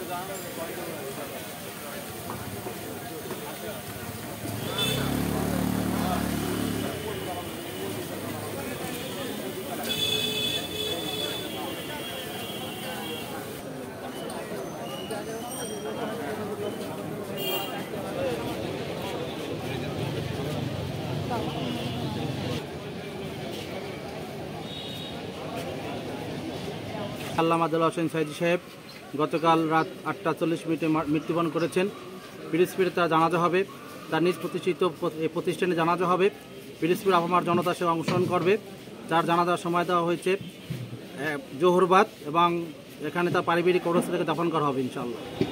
আল্লামা দেলোয়ার হোসেন সাইদি সাহেব গতকাল রাত 8:40 মৃত্যুবরণ করেছেন। পিরোজপুরে তার জানাজা হবে, তার নিজ প্রতিষ্ঠিত প্রতিষ্ঠানে জানাজা হবে। পিরোজপুর আপামার জনতা সে অংশগ্রহণ করবে। তার জানাজার সময় দেওয়া হয়েছে জোহরবাদ এবং এখানে তার পারিবারিক কবরস্থানে দাফন করা হবে ইনশাআল্লাহ।